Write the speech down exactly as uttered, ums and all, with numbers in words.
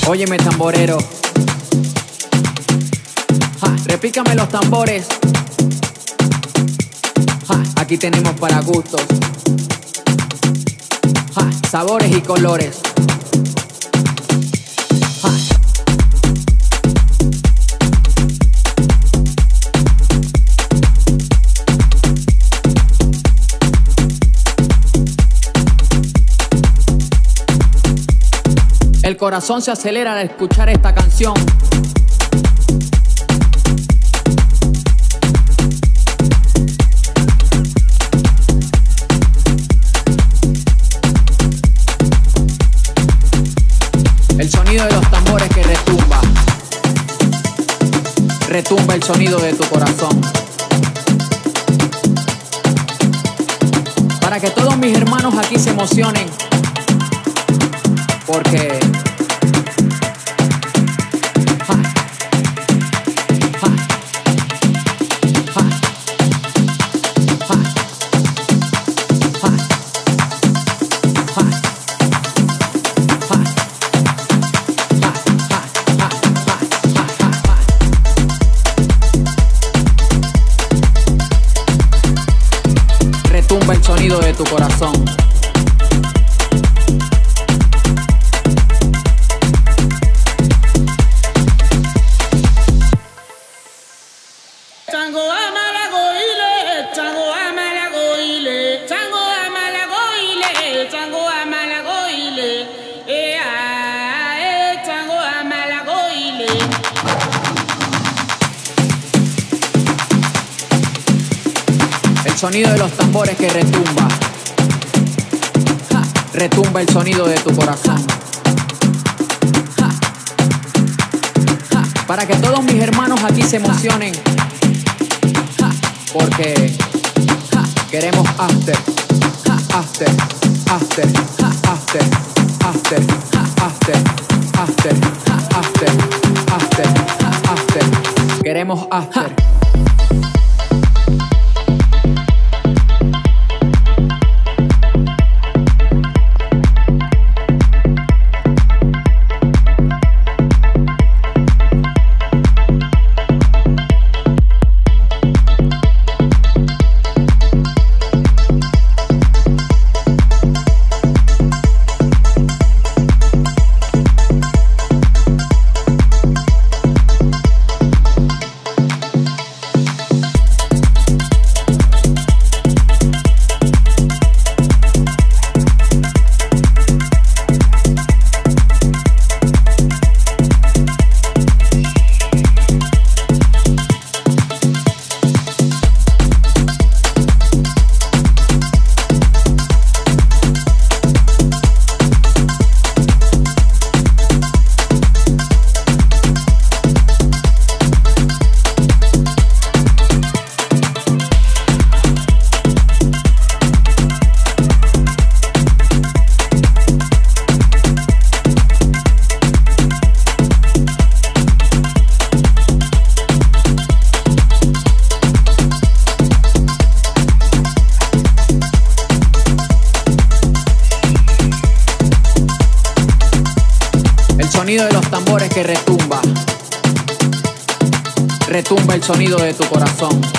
Óyeme, tamborero. Ja, repícame los tambores. Ja, aquí tenemos para gustos. Ja, sabores y colores. Ja. El corazón se acelera al escuchar esta canción. El sonido de los tambores que retumba. Retumba el sonido de tu corazón. Para que todos mis hermanos aquí se emocionen. Porque ja, ja, ja, ja, ja, retumba el sonido de tu corazón. El sonido de los tambores que retumba. Ja, retumba el sonido de tu corazón. Ja, ja, para que todos mis hermanos aquí se emocionen. Ja, porque ja, queremos after. Ja, after, after, ja, after, after, ja, after, after, ja, after, after, ja, after. Queremos after. El sonido de los tambores que retumba. Retumba el sonido de tu corazón.